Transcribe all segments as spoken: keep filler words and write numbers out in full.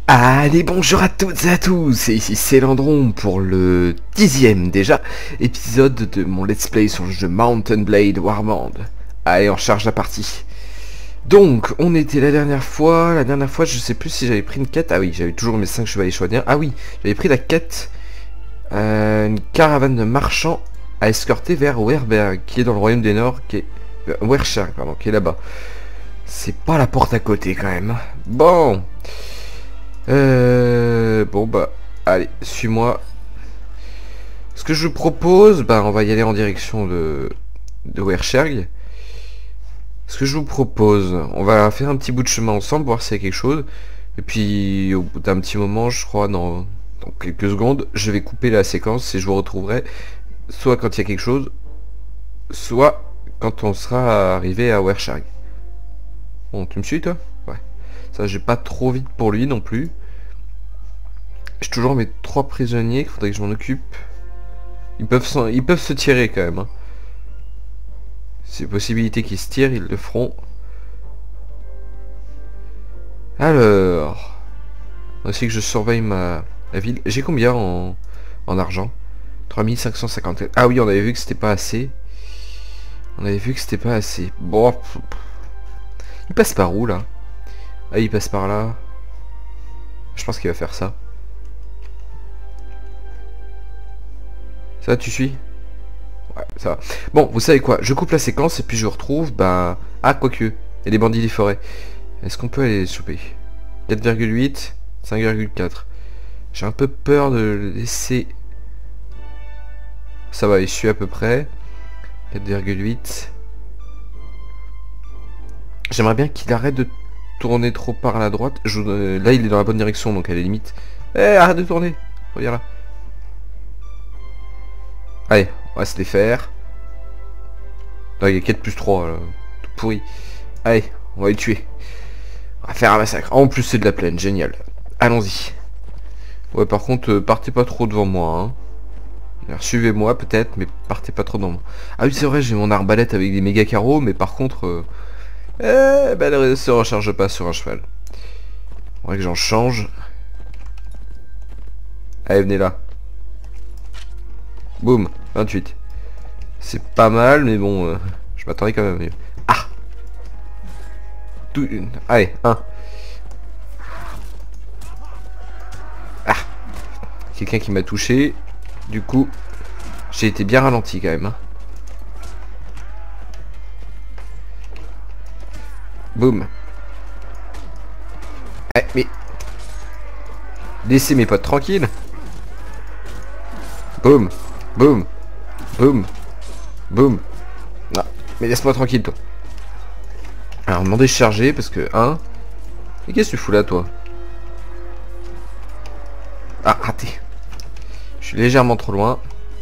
Allez, bonjour à toutes et à tous, et ici c'est Landron pour le dixième déjà épisode de mon let's play sur le jeu Mount and Blade Warband. Allez, on charge la partie. Donc, on était la dernière fois, la dernière fois je sais plus si j'avais pris une quête, ah oui, j'avais toujours mes cinq chevaliers chaudiens, ah oui, j'avais pris la quête, euh, une caravane de marchands à escorter vers Werberg, qui est dans le royaume des Nords, qui est... Euh, Wershag, pardon, qui est là-bas. C'est pas la porte à côté quand même. Bon... Euh, bon bah, allez, suis-moi. Ce que je vous propose, bah on va y aller en direction de, de Wershag. Ce que je vous propose, on va faire un petit bout de chemin ensemble, voir s'il y a quelque chose. Et puis, au bout d'un petit moment, je crois, dans, dans quelques secondes, je vais couper la séquence et je vous retrouverai soit quand il y a quelque chose, soit quand on sera arrivé à Wershag. Bon, tu me suis toi? Ouais. Ça, j'ai pas trop vite pour lui non plus. J'ai toujours mes trois prisonniers qu'il faudrait que je m'en occupe. Ils peuvent, ils peuvent se tirer quand même. Hein. C'est possibilité qu'ils se tirent, ils le feront. Alors... Aussi que je surveille ma la ville. J'ai combien en, en argent? trois mille cinq cent cinquante. Ah oui, on avait vu que c'était pas assez. On avait vu que c'était pas assez. Bon... Il passe par où là? Ah, il passe par là. Je pense qu'il va faire ça. Ça va, tu suis? Ouais, ça va. Bon, vous savez quoi? Je coupe la séquence et puis je retrouve, bah... Ah, quoique. Il y a des bandits des forêts. Est-ce qu'on peut aller les choper? quatre virgule huit, cinq virgule quatre. J'ai un peu peur de le laisser... Ça va, il suit à peu près. quatre virgule huit. J'aimerais bien qu'il arrête de tourner trop par la droite. Je... Là, il est dans la bonne direction, donc à la limite. Eh, arrête de tourner. Regarde là. Allez, on va se les faire. Non, il y a quatre plus trois, là. Tout pourri. Allez, on va les tuer. On va faire un massacre. En plus, c'est de la plaine, génial. Allons-y. Ouais, par contre, euh, partez pas trop devant moi, hein. Alors, suivez-moi, peut-être, mais partez pas trop devant moi. Ah oui, c'est vrai, j'ai mon arbalète avec des méga carreaux, mais par contre... Euh... Eh ben, elle se recharge pas sur un cheval. Faudrait que j'en change. Allez, venez là. Boum, vingt-huit. C'est pas mal, mais bon, euh, je m'attendais quand même mieux. Ah Tout, une. Allez, un. Ah Quelqu'un qui m'a touché. Du coup, j'ai été bien ralenti quand même. Hein. Boum. Eh, mais... Laissez mes potes tranquilles. Boum. Boum. Boum. Boum. Non. Mais laisse-moi tranquille, toi. Alors, demandez de charger, parce que... un... Et qu'est-ce que tu fous là, toi? Ah, raté. Je suis légèrement trop loin.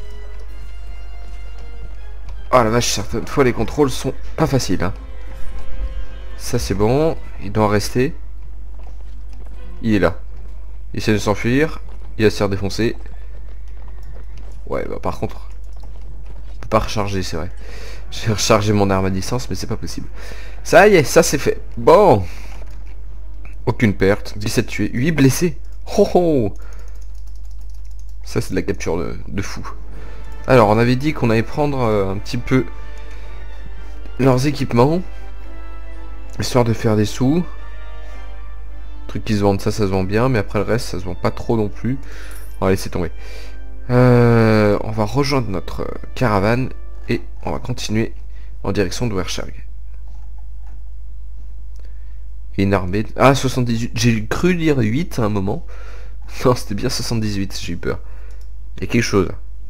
Oh la vache, certaines fois, les contrôles sont pas faciles, hein. Ça, c'est bon. Il doit en rester. Il est là. Il essaie de s'enfuir. Il va se faire défoncer. Ouais, bah par contre... On peut pas recharger, c'est vrai. J'ai rechargé mon arme à distance, mais c'est pas possible. Ça y est, ça c'est fait. Bon. Aucune perte. dix-sept tués. huit blessés. Oh oh. Ça c'est de la capture de, de fou. Alors, on avait dit qu'on allait prendre euh, un petit peu leurs équipements. Histoire de faire des sous. Trucs qui se vendent, ça, ça se vend bien. Mais après le reste, ça se vend pas trop non plus. On va laisser tomber. Euh, on va rejoindre notre euh, caravane. Et on va continuer en direction de Wershag. Et une armée... Ah, soixante-dix-huit. J'ai cru lire huit à un moment. Non, c'était bien soixante-dix-huit, j'ai eu peur. Il y a quelque chose.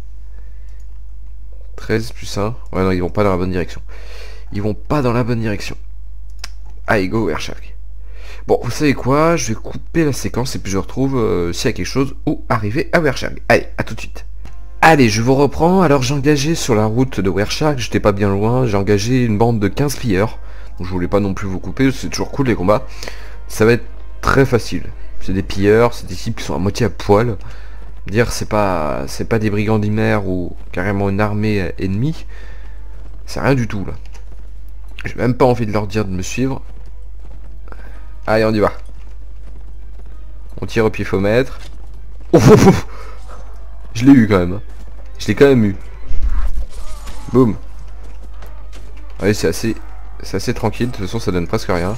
treize plus un. Ouais, non, ils vont pas dans la bonne direction. Ils vont pas dans la bonne direction. Allez, go Wershag. Bon, vous savez quoi? Je vais couper la séquence et puis je retrouve euh, s'il y a quelque chose ou arriver à Wershag. Allez, à tout de suite. Allez, je vous reprends. Alors, j'ai engagé sur la route de Wershag. J'étais pas bien loin. J'ai engagé une bande de quinze pilleurs. Donc, je voulais pas non plus vous couper. C'est toujours cool les combats. Ça va être très facile. C'est des pilleurs. C'est des types qui sont à moitié à poil. Dire c'est pas c'est pas des brigands d'Imer ou carrément une armée ennemie. C'est rien du tout là. J'ai même pas envie de leur dire de me suivre. Allez, on y va. On tire au pifomètre. Oh, oh, oh. Je l'ai eu quand même. Je l'ai quand même eu. Boum. Allez, c'est assez... C'est assez tranquille. De toute façon, ça donne presque rien.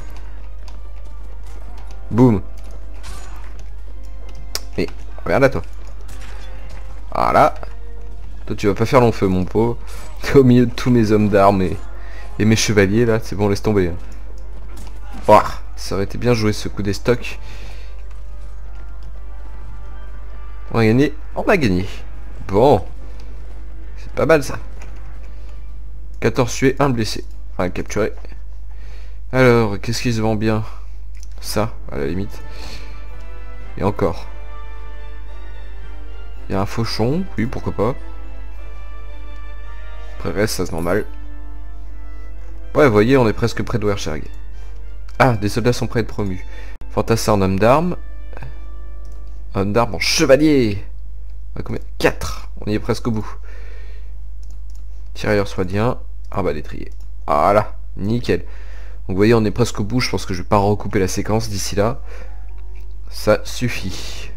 Boum. Mais, regarde là, toi. Voilà. Toi, tu vas pas faire long feu, mon pot. T'es au milieu de tous mes hommes d'armes et... et mes chevaliers, là. C'est bon, laisse tomber. Oh, ça aurait été bien joué, ce coup des stocks. On a gagné. On a gagné. Bon. C'est pas mal, ça. quatorze tués, un blessé. Enfin, capturé. Alors, qu'est-ce qui se vend bien? Ça, à la limite. Et encore. Il y a un fauchon, oui, pourquoi pas. Après, reste, ça se vend mal. Ouais, vous voyez, on est presque près de Wercherg. Ah, des soldats sont prêts à être promus. Fantassin en homme d'armes. Homme d'armes en chevalier. À combien? quatre. On y est presque au bout. Tirailleur soignant. Ah bah l'étrier. Voilà, nickel. Donc vous voyez, on est presque au bout. Je pense que je vais pas recouper la séquence d'ici là. Ça suffit.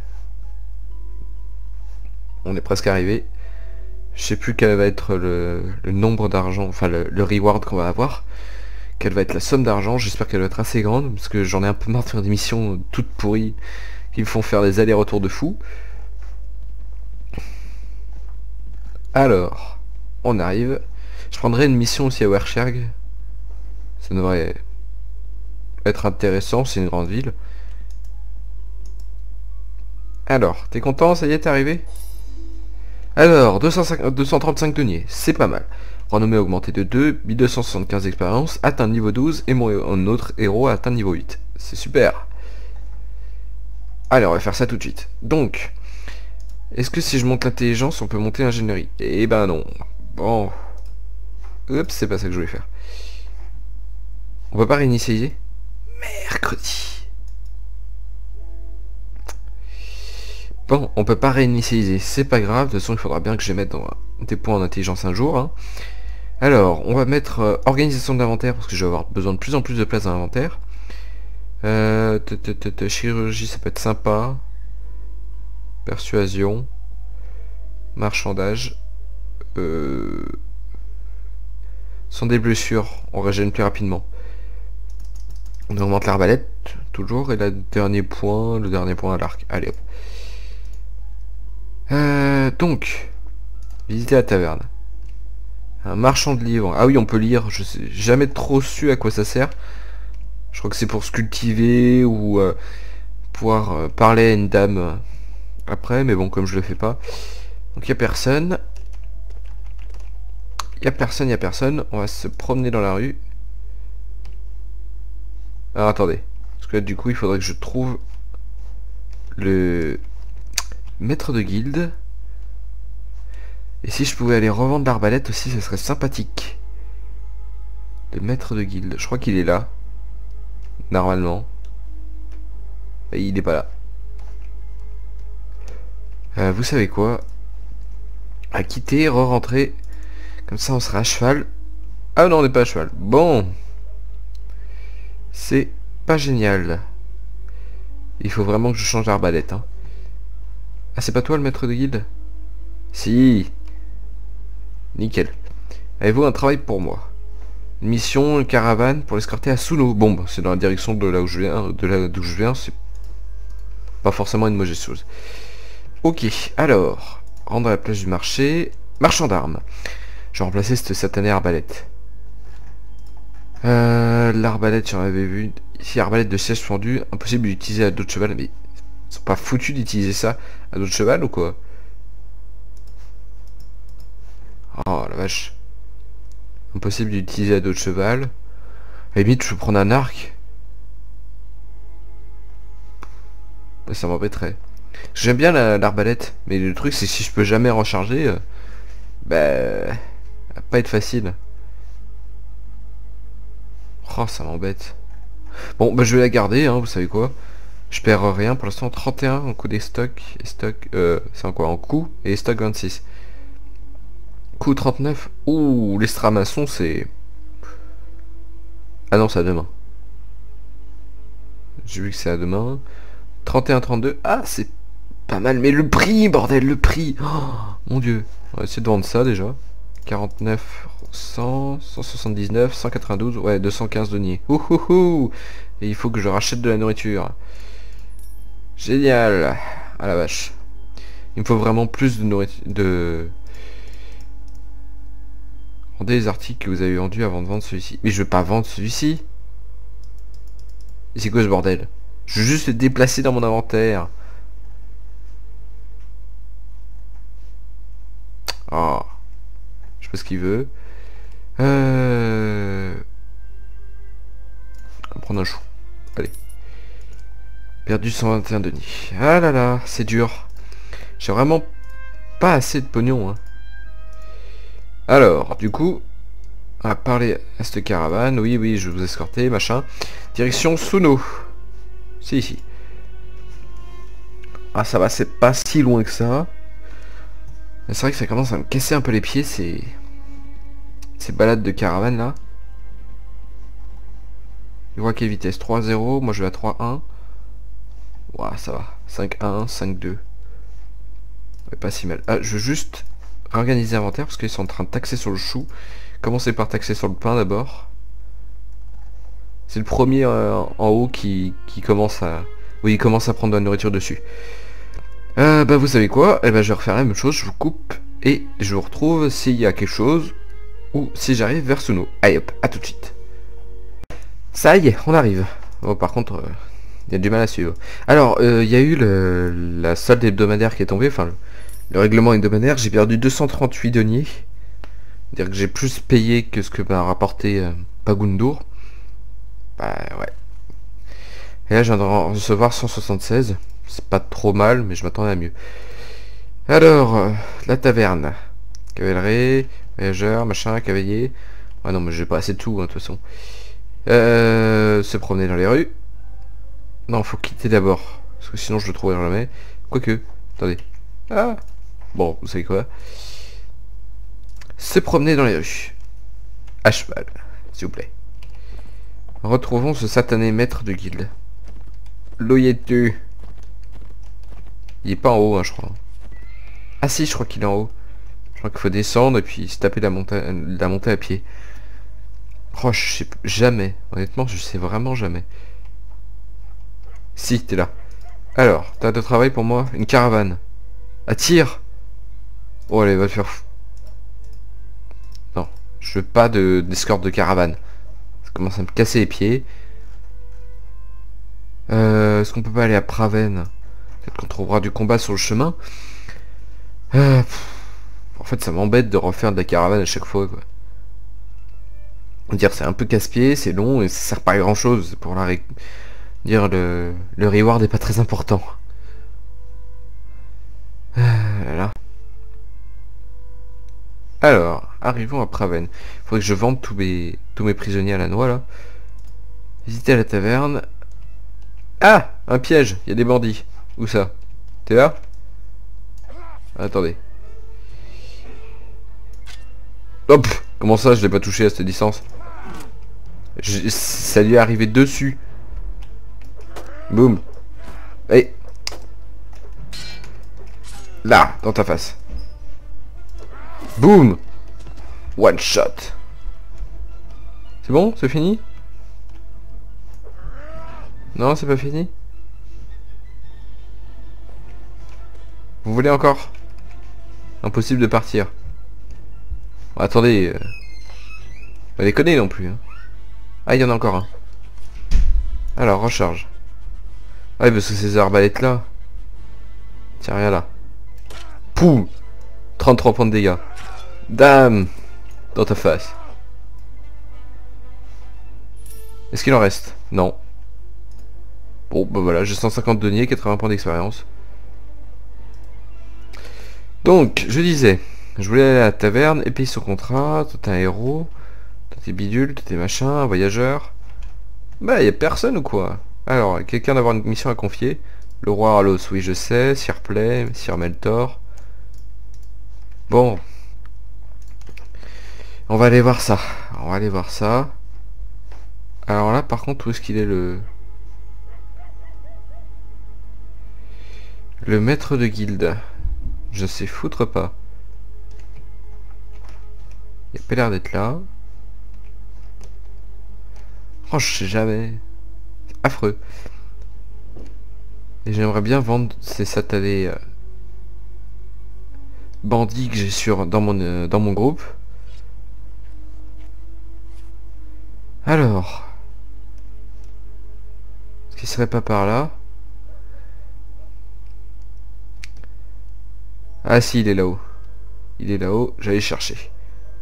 On est presque arrivé. Je sais plus quel va être le, le nombre d'argent, enfin le, le reward qu'on va avoir. Quelle va être la somme d'argent. J'espère qu'elle va être assez grande, parce que j'en ai un peu marre de faire des missions toutes pourries qui me font faire des allers-retours de fou. Alors, on arrive. Je prendrai une mission aussi à Wercherg. Ça devrait être intéressant, c'est une grande ville. Alors, t'es content, ça y est, t'es arrivé? Alors, deux cent cinquante, deux cent trente-cinq deniers, c'est pas mal. Renommée augmentée de deux, mille deux cent soixante-quinze d'expérience, atteint niveau douze, et mon autre héros a atteint niveau huit. C'est super. Allez, on va faire ça tout de suite. Donc, est-ce que si je monte l'intelligence, on peut monter l'ingénierie? Eh ben non. Bon. Oups, c'est pas ça que je voulais faire. On peut pas réinitialiser? Mercredi. Bon, on peut pas réinitialiser, c'est pas grave, de toute façon il faudra bien que je les mette dans des points en intelligence un jour. Hein. Alors, on va mettre euh, organisation de l'inventaire, parce que je vais avoir besoin de plus en plus de place dans l'inventaire. Euh, chirurgie, ça peut être sympa. Persuasion. Marchandage. Euh... Sans des blessures, on régène plus rapidement. On augmente l'arbalète, toujours, et le dernier point, le dernier point à l'arc. Allez hop. Euh, donc, visiter la taverne. Un marchand de livres. Ah oui, on peut lire. Je sais jamais trop su à quoi ça sert. Je crois que c'est pour se cultiver ou euh, pouvoir euh, parler à une dame euh, après, mais bon, comme je le fais pas. Donc il y a personne. Il y a personne, il y a personne. On va se promener dans la rue. Alors attendez, parce que là, du coup, il faudrait que je trouve le maître de guilde. Et si je pouvais aller revendre l'arbalète aussi, ça serait sympathique. Le maître de guilde, je crois qu'il est là. Normalement. Et il n'est pas là. Euh, vous savez quoi? À quitter, re-rentrer. Comme ça on sera à cheval. Ah non, on n'est pas à cheval. Bon. C'est pas génial. Il faut vraiment que je change l'arbalète. Hein. Ah, c'est pas toi le maître de guilde? Si. Nickel. Avez-vous un travail pour moi? Une mission, une caravane pour l'escorter à Suno. Bon, bah, c'est dans la direction de là où je viens. De là d'où je viens, c'est pas forcément une mauvaise chose. Ok, alors. Rendre à la place du marché. Marchand d'armes. Je vais remplacer cette satanée arbalète. Euh, l'arbalète, j'en avais vu. Ici, arbalète de siège fendu. Impossible d'utiliser à dos de cheval. Mais ils sont pas foutus d'utiliser ça à dos de cheval ou quoi? Oh la vache. Impossible d'utiliser à dos de cheval. À la limite, je peux prendre un arc. Ça m'embêterait. J'aime bien l'arbalète. La, mais le truc, c'est que si je peux jamais recharger. Euh, bah. Ça va pas être facile. Oh, ça m'embête. Bon, bah je vais la garder, hein, vous savez quoi. Je perds rien pour l'instant. trente et un en coup des stocks. Et stock. Euh, c'est en quoi? En coup et stock vingt-six. Coup trente-neuf. Ouh, l'estramaçon, c'est... Ah non, c'est à demain. J'ai vu que c'est à demain. trente et un trente-deux. Ah, c'est pas mal. Mais le prix, bordel, le prix. Oh, mon dieu. On va essayer de vendre ça déjà. quarante-neuf, cent, cent soixante-dix-neuf, cent quatre-vingt-douze. Ouais, deux cent quinze deniers. Ouhouhou. Et il faut que je rachète de la nourriture. Génial. Ah la vache. Il me faut vraiment plus de nourriture. De... Vendez les articles que vous avez vendus avant de vendre celui-ci. Mais je veux pas vendre celui-ci. Et c'est quoi ce bordel? Je veux juste le déplacer dans mon inventaire. Oh. Je sais pas ce qu'il veut. Euh... On va prendre un chou. Allez. Perdu cent vingt et un deniers. Ah là là, c'est dur. J'ai vraiment pas assez de pognon. Hein. Alors, du coup, on va parler à cette caravane. Oui, oui, je vais vous escorter, machin. Direction Suno. C'est ici. Ah, ça va, c'est pas si loin que ça. C'est vrai que ça commence à me casser un peu les pieds, ces... ces balades de caravane, là. Je vois quelle vitesse? trois zéro, moi je vais à trois un. Ouah, ça va. cinq un, cinq deux. Ouais, pas si mal. Ah, je veux juste réorganiser l'inventaire parce qu'ils sont en train de taxer sur le chou. Commencer par taxer sur le pain d'abord. C'est le premier euh, en haut qui, qui commence à... Oui, il commence à prendre de la nourriture dessus. Euh, bah vous savez quoi? Eh ben je vais refaire la même chose, je vous coupe et je vous retrouve s'il y a quelque chose ou si j'arrive vers Suno. Allez hop, à tout de suite. Ça y est, on arrive. Bon, par contre, il euh, y a du mal à suivre. Alors, il euh, y a eu le, la solde hebdomadaire qui est tombée, enfin le, le règlement hebdomadaire, j'ai perdu deux cent trente-huit deniers. C'est-à-dire que j'ai plus payé que ce que m'a rapporté euh, Pagundur. Bah ouais. Et là, je viens de recevoir cent soixante-seize. C'est pas trop mal, mais je m'attendais à mieux. Alors, euh, la taverne. Cavalerie, voyageur, machin, cavalier. Ah non, mais j'ai pas assez de tout, hein, de toute façon. Euh, se promener dans les rues. Non, faut quitter d'abord. Parce que sinon, je le trouverai jamais. Quoique, attendez. Ah. Bon, vous savez quoi? Se promener dans les rues. À cheval, s'il vous plaît. Retrouvons ce satané maître de guilde. L'Oyetu. Il est pas en haut, hein, je crois. Ah si, je crois qu'il est en haut. Je crois qu'il faut descendre et puis se taper la montée, la montée à pied. Oh, je sais jamais. Honnêtement, je sais vraiment jamais. Si, t'es là. Alors, t'as de travail pour moi? Une caravane. Attire. Oh, allez, va te faire fou. Non, je veux pas de d'escorte de caravane. Ça commence à me casser les pieds. Euh, Est-ce qu'on peut pas aller à Praven? Peut-être qu'on trouvera du combat sur le chemin. Euh, en fait, ça m'embête de refaire de la caravane à chaque fois, quoi. Dire c'est un peu casse-pied, c'est long et ça sert pas à grand chose pour la ré... dire le le reward est pas très important. Ah, là, là. Alors, arrivons à Praven. Faudrait que je vende tous mes tous mes prisonniers à la noix là. Visitez la taverne. Ah, un piège, il y a des bandits. Où ça? T'es là? Attendez. Hop, comment ça je l'ai pas touché à cette distance? Je, ça lui est arrivé dessus. Boum. Et là, dans ta face. Boum. One shot. C'est bon? C'est fini? Non, c'est pas fini? Vous voulez encore? Impossible de partir. Bon, attendez. Euh... Pas déconner non plus. Hein. Ah, il y en a encore un. Alors, recharge. Ah oui, parce que ces arbalètes là. Tiens, rien là. Poum. trente-trois points de dégâts. Dame. Dans ta face. Est-ce qu'il en reste? Non. Bon, bah voilà, j'ai cent cinquante deniers, quatre-vingts points d'expérience. Donc, je disais, je voulais aller à la taverne, et payer son contrat, toi t'es un héros, toi t'es bidule, toi t'es machin, un voyageur. Bah, y a personne ou quoi? Alors, quelqu'un d'avoir une mission à confier. Le roi Arlos, oui je sais, Sir Play, Sir Meltor. Bon. On va aller voir ça. On va aller voir ça. Alors là, par contre, où est-ce qu'il est le... Le maître de guilde. Je sais foutre pas. Il a pas l'air d'être là. Oh, je sais jamais. C'est affreux. Et j'aimerais bien vendre ces satanés euh, bandits que j'ai sur dans mon euh, dans mon groupe. Alors, est-ce qu'il serait pas par là? Ah si, il est là-haut. Il est là-haut, j'allais chercher.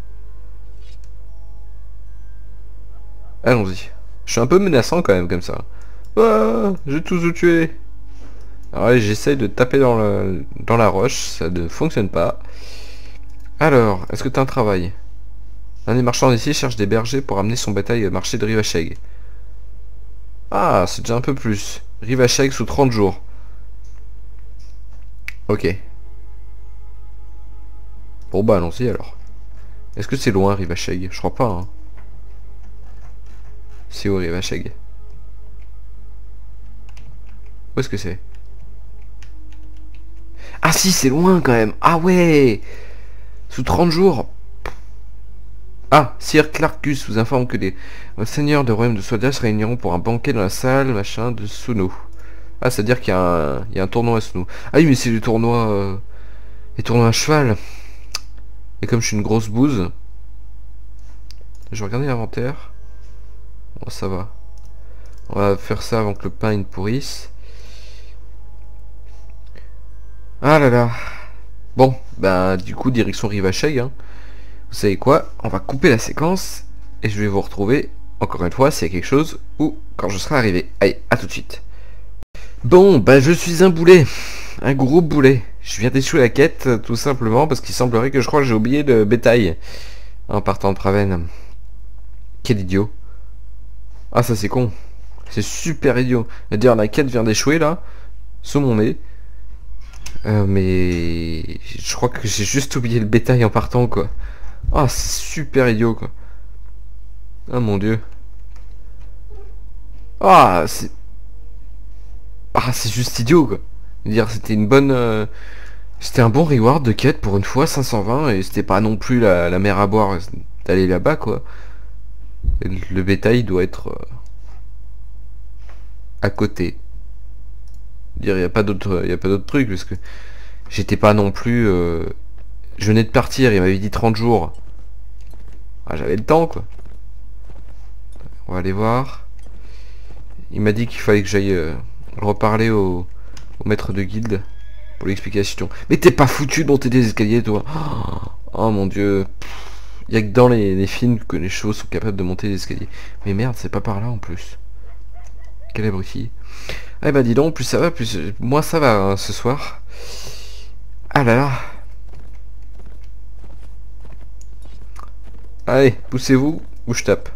Allons-y. Je suis un peu menaçant quand même comme ça. Ah, j'ai tous vous tuer. Alors là, j'essaye de taper dans, le, dans la roche, ça ne fonctionne pas. Alors, est-ce que tu as un travail? Un des marchands d'ici cherche des bergers pour amener son bétail au marché de Rivacheg. Ah, c'est déjà un peu plus. Rivacheg sous trente jours. Ok. Bon bah allons-y alors. Est-ce que c'est loin Rivacheg? Je crois pas hein. C'est où Rivacheg? Où est-ce que c'est? Ah si, c'est loin quand même. Ah ouais. Sous trente jours. Ah, Sir Clarkus vous informe que les seigneurs de royaume de Sodia se réuniront pour un banquet dans la salle, machin, de Suno. Ah, c'est-à-dire qu'il y, y a un tournoi à Suno. Ah oui, mais c'est le tournoi... Euh, les tournois à cheval. Et comme je suis une grosse bouse... Je vais regarder l'inventaire. Bon, ça va. On va faire ça avant que le pain il pourrisse. Ah là là. Bon, bah du coup, direction Rivacheg, hein. Vous savez quoi? On va couper la séquence et je vais vous retrouver encore une fois s'il y a quelque chose ou quand je serai arrivé. Allez, à tout de suite. Bon, bah je suis un boulet. Un gros boulet. Je viens d'échouer la quête tout simplement parce qu'il semblerait que je crois que j'ai oublié le bétail en partant de Praven. Quel idiot. Ah ça c'est con. C'est super idiot. C'est-à-dire la quête vient d'échouer là, sous mon nez. Euh, mais je crois que j'ai juste oublié le bétail en partant quoi. Ah, c'est super idiot quoi. Ah mon dieu. Ah, c'est... Ah, c'est juste idiot quoi. Je veux dire, c'était une bonne... Euh... C'était un bon reward de quête pour une fois, cinq cent vingt, et c'était pas non plus la, la mer à boire d'aller là-bas quoi. Et le bétail doit être... Euh... à côté. Je veux dire, il n'y a pas d'autre il y a pas d'autre truc, parce que j'étais pas non plus... Euh... Je venais de partir, il m'avait dit trente jours. Ah, j'avais le temps quoi. On va aller voir. Il m'a dit qu'il fallait que j'aille euh, reparler au, au maître de guilde pour l'explication. Mais t'es pas foutu de monter des escaliers toi. Oh mon dieu. Il y a que dans les, les films que les chevaux sont capables de monter des escaliers. Mais merde, c'est pas par là en plus. Quel abruti. Eh bah dis donc, plus ça va, plus moi ça va hein, ce soir. Ah là là. Allez, poussez-vous ou je tape.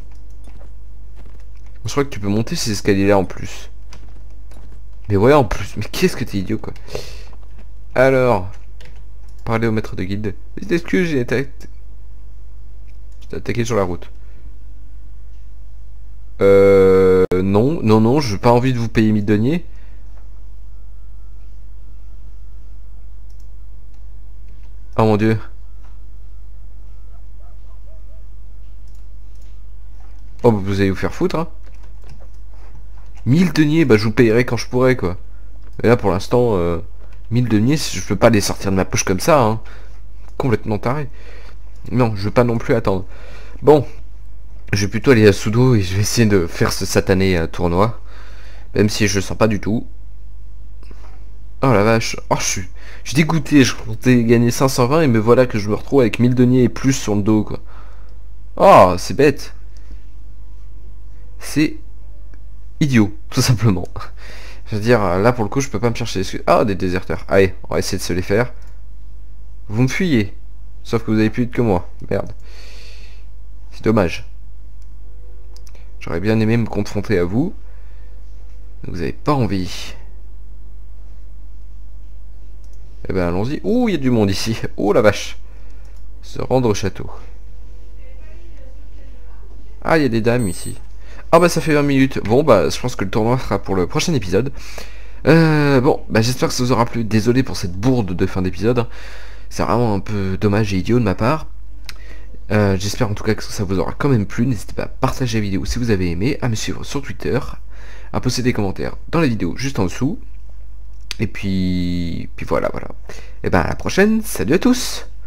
Je crois que tu peux monter ces escaliers là en plus. Mais ouais en plus. Mais qu'est-ce que t'es idiot quoi. Alors. Parler au maître de guilde. Est-ce que j'ai attaqué... J'ai attaqué sur la route. Euh... Non, non, non, j'ai pas envie de vous payer mille deniers. Oh mon dieu. Oh bah vous allez vous faire foutre hein. mille deniers, bah je vous payerai quand je pourrai quoi. Et là pour l'instant, euh, mille deniers, je peux pas les sortir de ma poche comme ça hein. Complètement taré. Non, je veux pas non plus attendre. Bon, je vais plutôt aller à Sudo et je vais essayer de faire ce satané euh, tournoi. Même si je le sens pas du tout. Oh la vache, oh je suis, je suis dégoûté, je comptais gagner cinq cent vingt et me voilà que je me retrouve avec mille deniers et plus sur le dos quoi. Oh, c'est bête. C'est idiot, tout simplement. Je veux dire, là pour le coup, je peux pas me chercher. Ah, des déserteurs. Allez, on va essayer de se les faire. Vous me fuyez. Sauf que vous avez plus vite que moi. Merde. C'est dommage. J'aurais bien aimé me confronter à vous. Vous avez pas envie. Eh ben allons-y. Ouh, il y a du monde ici. Oh la vache. Se rendre au château. Ah, il y a des dames ici. Ah bah ça fait vingt minutes. Bon bah je pense que le tournoi sera pour le prochain épisode. Euh, bon, bah j'espère que ça vous aura plu. Désolé pour cette bourde de fin d'épisode. C'est vraiment un peu dommage et idiot de ma part. Euh, j'espère en tout cas que ça vous aura quand même plu. N'hésitez pas à partager la vidéo si vous avez aimé, à me suivre sur Twitter, à poster des commentaires dans la vidéo juste en dessous. Et puis, puis voilà, voilà. Et ben à la prochaine. Salut à tous.